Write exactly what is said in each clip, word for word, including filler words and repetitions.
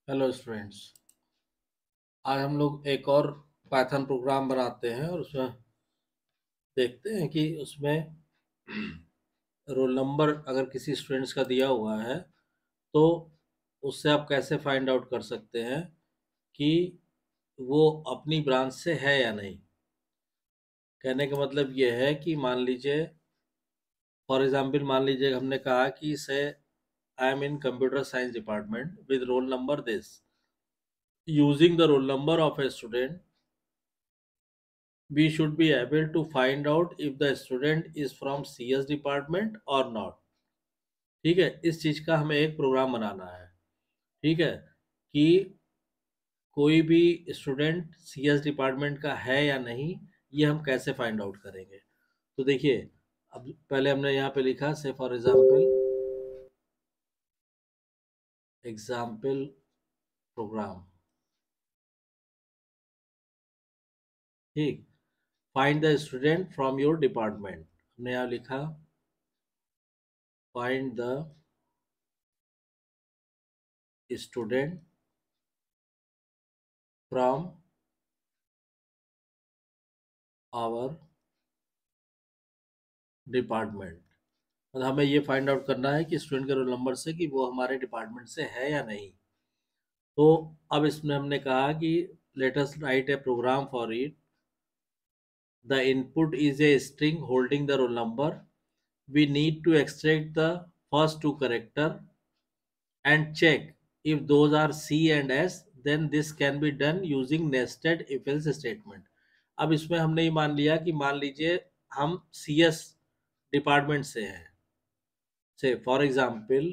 Hello students. आज हम लोग एक और पाइथन प्रोग्राम बनाते हैं और उसमें देखते हैं कि उसमें रोल नंबर अगर किसी स्टूडेंट्स का दिया हुआ है तो उससे आप कैसे फाइंड आउट कर सकते हैं कि वो अपनी ब्रांच से है या नहीं। कहने का मतलब ये है कि मान लीजिए, फॉर एग्जांपल मान लीजिए हमने कहा कि say I am in computer science department with roll number this, using the roll number of a student we should be able to find out if the student is from C S department or not। ठीक है, इस चीज का हमें एक programme बनाना है। ठीक है, कि कोई भी स्टूडेंट सी एस डिपार्टमेंट का है या नहीं, ये हम कैसे फाइंड आउट करेंगे। तो देखिए, अब पहले हमने यहाँ पे लिखा say for example example program. ठीक, find the student from your department, हमने यहाँ लिखा find the student from our department. मतलब हमें ये फाइंड आउट करना है कि स्टूडेंट के रोल नंबर से कि वो हमारे डिपार्टमेंट से है या नहीं। तो अब इसमें हमने कहा कि let us write a program for it. The input is a string holding the roll number. We need to extract the first two character and check if those are C and S, then this can be done using nested if else statement। अब इसमें हमने ये मान लिया कि मान लीजिए हम सी एस डिपार्टमेंट से हैं। से फॉर एग्जाम्पल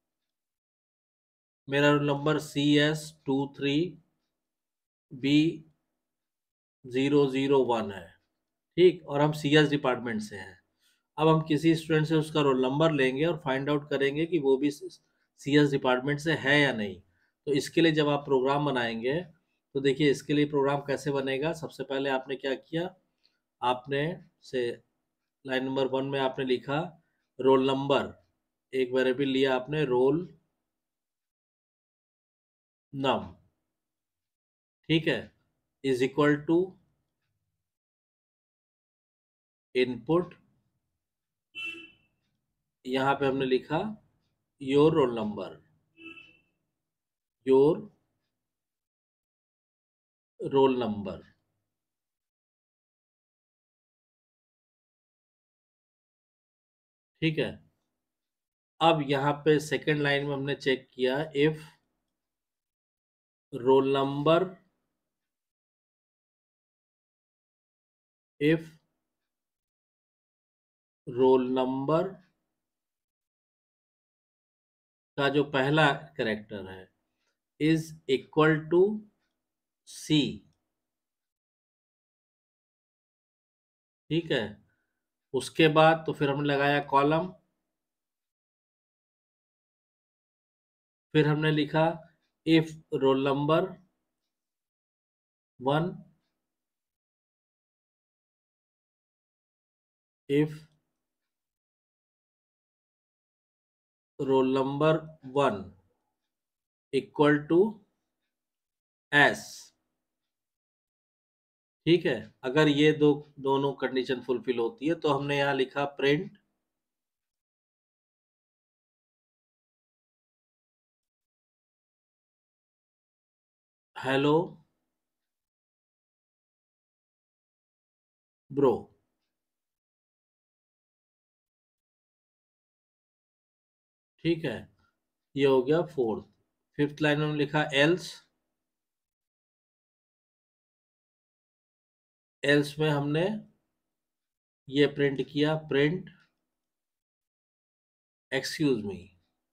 मेरा roll number C S two three B zero zero one है। ठीक, और हम सी एस डिपार्टमेंट से हैं। अब हम किसी स्टूडेंट से उसका रोल नंबर लेंगे और फाइंड आउट करेंगे कि वो भी सी एस डिपार्टमेंट से है या नहीं। तो इसके लिए जब आप प्रोग्राम बनाएंगे तो देखिए इसके लिए प्रोग्राम कैसे बनेगा। सबसे पहले आपने क्या किया, आपने से लाइन नंबर वन में आपने लिखा रोल नंबर, एक वेरिएबल लिया आपने रोल नम। ठीक है, इज इक्वल टू इनपुट, यहाँ पे हमने लिखा your roll number, your roll number. ठीक है, अब यहाँ पे सेकंड लाइन में हमने चेक किया if roll number, if roll number का जो पहला करेक्टर है इज इक्वल टू सी। ठीक है, उसके बाद तो फिर हमने लगाया कॉलम, फिर हमने लिखा if roll number one, if roll number one equal to S. ठीक है, अगर ये दो दोनों कंडीशन फुलफिल होती है तो हमने यहाँ लिखा प्रिंट हेलो ब्रो। ठीक है, ये हो गया फोर्थ। फिफ्थ लाइन में हमने लिखा एल्स, एल्स में हमने ये प्रिंट किया प्रिंट एक्सक्यूज मी।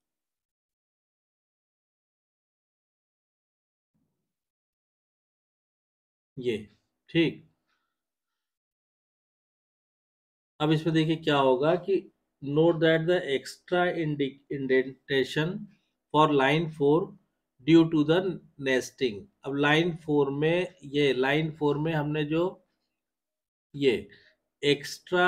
ये ठीक, अब इसमें देखिए क्या होगा कि note that the extra indentation for line four due to the nesting. अब लाइन फोर में, ये लाइन फोर में हमने जो ये एक्स्ट्रा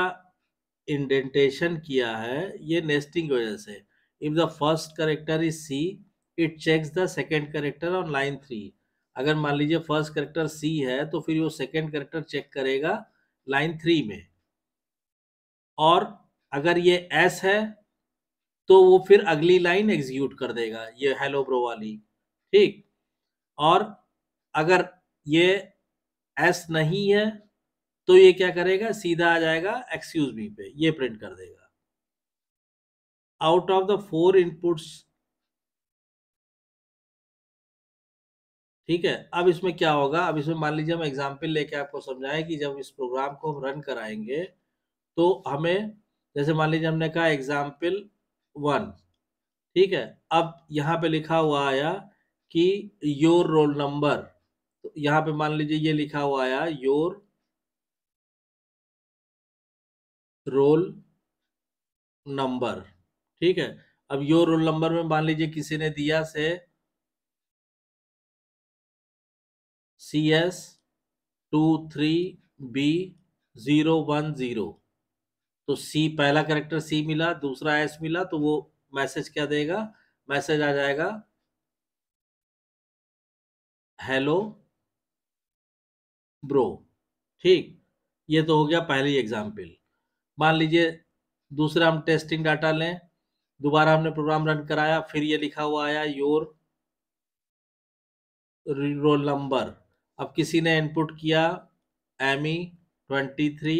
इंडेंटेशन किया है ये नेस्टिंग की वजह से। If the first character is C it checks the second character on line three. अगर मान लीजिए फर्स्ट कैरेक्टर सी है तो फिर वो सेकेंड कैरेक्टर चेक करेगा लाइन थ्री में, और अगर ये एस है तो वो फिर अगली लाइन एग्जीक्यूट कर देगा, ये हेलो ब्रो वाली, ठीक। और अगर ये एस नहीं है तो ये क्या करेगा, सीधा आ जाएगा एक्सक्यूज मी पे, ये प्रिंट कर देगा। Out of the four inputs, ठीक है। अब इसमें क्या होगा, अब इसमें मान लीजिए हम एग्जाम्पल लेके आपको समझाएं कि जब इस प्रोग्राम को हम रन कराएंगे तो हमें, जैसे मान लीजिए हमने कहा एग्जाम्पल वन, ठीक है। अब यहाँ पे लिखा हुआ आया कि योर रोल नंबर, तो यहाँ पे मान लीजिए ये लिखा हुआ आया योर रोल नंबर, ठीक है। अब योर रोल नंबर में मान लीजिए किसी ने दिया say C S two three B zero one zero, तो सी पहला कैरेक्टर सी मिला, दूसरा एस मिला, तो वो मैसेज क्या देगा, मैसेज आ जाएगा हेलो ब्रो, ठीक। ये तो हो गया पहली एग्जाम्पल। मान लीजिए दूसरा हम टेस्टिंग डाटा लें, दोबारा हमने प्रोग्राम रन कराया, फिर ये लिखा हुआ आया योर रोल नंबर। अब किसी ने इनपुट किया M E twenty three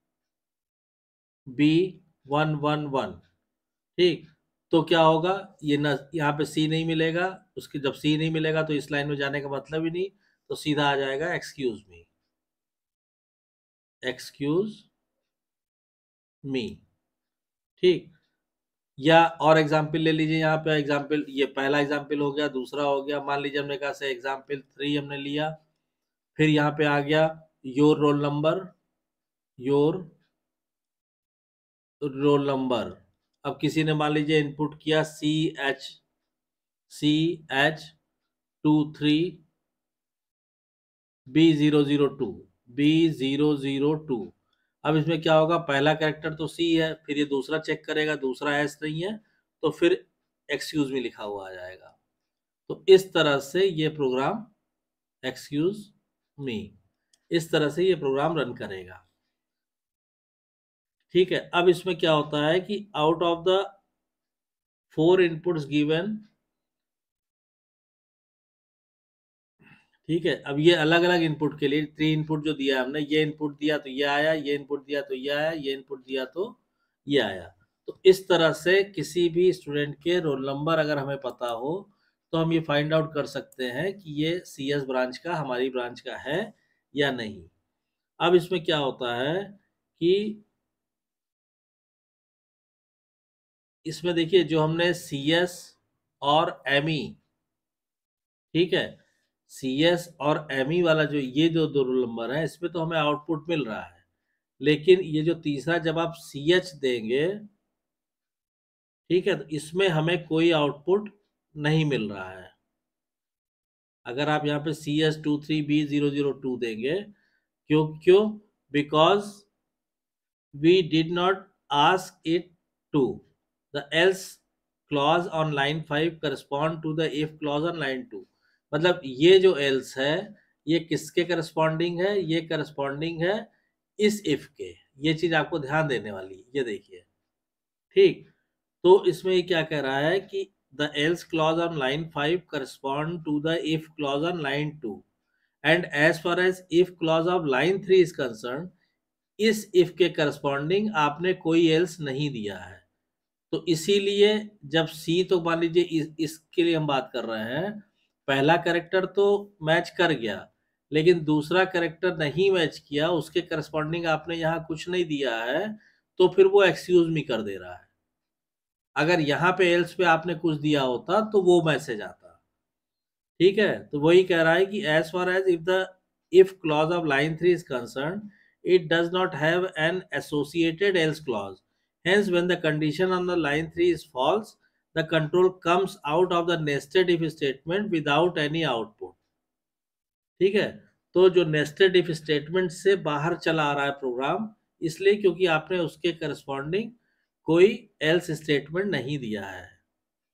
B one one one, ठीक। तो क्या होगा, ये न यहाँ पे सी नहीं मिलेगा, उसकी जब सी नहीं मिलेगा तो इस लाइन में जाने का मतलब ही नहीं, तो सीधा आ जाएगा एक्सक्यूज मी, एक्सक्यूज मी, ठीक। या और एग्जाम्पल ले लीजिए, यहाँ पे एग्जाम्पल, ये पहला एग्जाम्पल हो गया, दूसरा हो गया, मान लीजिए हमने कहा से एग्जाम्पल थ्री हमने लिया, फिर यहाँ पे आ गया your roll number, your roll number. अब किसी ने मान लीजिए इनपुट किया C H C H two three B zero zero two B zero zero two. अब इसमें क्या होगा, पहला कैरेक्टर तो सी है, फिर ये दूसरा चेक करेगा, दूसरा एस नहीं है, तो फिर एक्सक्यूज मी लिखा हुआ आ जाएगा। तो इस तरह से ये प्रोग्राम एक्सक्यूज मी, इस तरह से ये प्रोग्राम रन करेगा, ठीक है। अब इसमें क्या होता है कि out of the four inputs given, ठीक है। अब ये अलग अलग इनपुट के लिए थ्री इनपुट जो दिया हमने, ये इनपुट दिया तो ये आया, ये इनपुट दिया तो ये आया, ये इनपुट दिया तो ये आया। तो इस तरह से किसी भी स्टूडेंट के रोल नंबर अगर हमें पता हो तो हम ये फाइंड आउट कर सकते हैं कि ये सी एस ब्रांच का, हमारी ब्रांच का है या नहीं। अब इसमें क्या होता है कि इसमें देखिए जो हमने सी एस और एम ई, ठीक है, सी एस और एम ई वाला जो ये जो दो रोल नंबर है, इसमें तो हमें आउटपुट मिल रहा है, लेकिन ये जो तीसरा जब आप सी एच देंगे, ठीक है, तो इसमें हमें कोई आउटपुट नहीं मिल रहा है। अगर आप यहाँ पे C S two three B zero zero two देंगे, क्यों क्यों because we did not ask it to, the else clause on line five correspond to the if clause on line two. मतलब ये जो एल्स है ये किसके करस्पॉन्डिंग है, ये करस्पॉन्डिंग है इस इफ के। ये चीज आपको ध्यान देने वाली है, ये देखिए, ठीक। तो इसमें ये क्या कह रहा है कि the else clause on line five correspond to the if clause on line two, and as far as if clause of line three is concern, इस इफ के करस्पॉन्डिंग आपने कोई एल्स नहीं दिया है। तो इसीलिए जब सी, तो मान लीजिए इस, इसके लिए हम बात कर रहे हैं, पहला कैरेक्टर तो मैच कर गया, लेकिन दूसरा कैरेक्टर नहीं मैच किया, उसके करस्पॉन्डिंग आपने यहाँ कुछ नहीं दिया है, तो फिर वो एक्सक्यूज मी कर दे रहा है। अगर यहाँ पे एल्स पे आपने कुछ दिया होता तो वो मैसेज आता, ठीक है। तो वही कह रहा है कि as far as if the if clause of line three is concern, it does not have an associated else clause. Hence, when the condition on the line three is false, the control comes out of the nested if statement without any output. ठीक है, तो जो nested if statement से बाहर चला आ रहा है programme, इसलिए क्योंकि आपने उसके करस्पॉन्डिंग कोई else statement नहीं दिया है,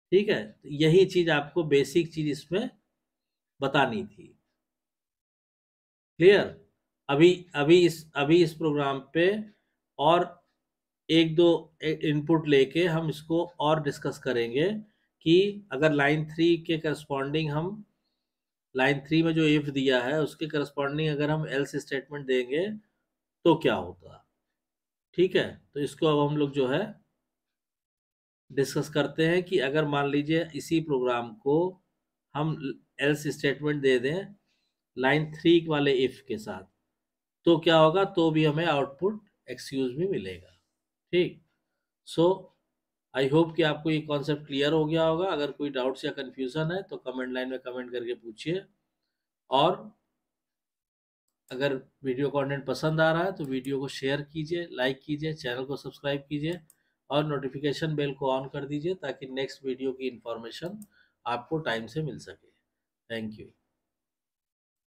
ठीक है, तो यही चीज आपको बेसिक चीज इसमें बतानी थी। क्लियर? अभी अभी इस अभी इस प्रोग्राम पे और एक दो इनपुट लेके हम इसको और डिस्कस करेंगे कि अगर लाइन थ्री के करस्पॉन्डिंग हम लाइन थ्री में जो इफ दिया है उसके करस्पॉन्डिंग अगर हम एल्स स्टेटमेंट देंगे तो क्या होगा। ठीक है, तो इसको अब हम लोग जो है डिस्कस करते हैं कि अगर मान लीजिए इसी प्रोग्राम को हम एल्स स्टेटमेंट दे दें लाइन थ्री वाले इफ के साथ तो क्या होगा, तो भी हमें आउटपुट एक्सक्यूज भी मिलेगा। ठीक। सो आई होप कि आपको ये कॉन्सेप्ट क्लियर हो गया होगा। अगर कोई डाउट्स या कंफ्यूजन है तो कमेंट लाइन में कमेंट करके पूछिए। और अगर वीडियो कंटेंट पसंद आ रहा है तो वीडियो को शेयर कीजिए, लाइक कीजिए, चैनल को सब्सक्राइब कीजिए और नोटिफिकेशन बेल को ऑन कर दीजिए ताकि नेक्स्ट वीडियो की इंफॉर्मेशन आपको टाइम से मिल सके। Thank you.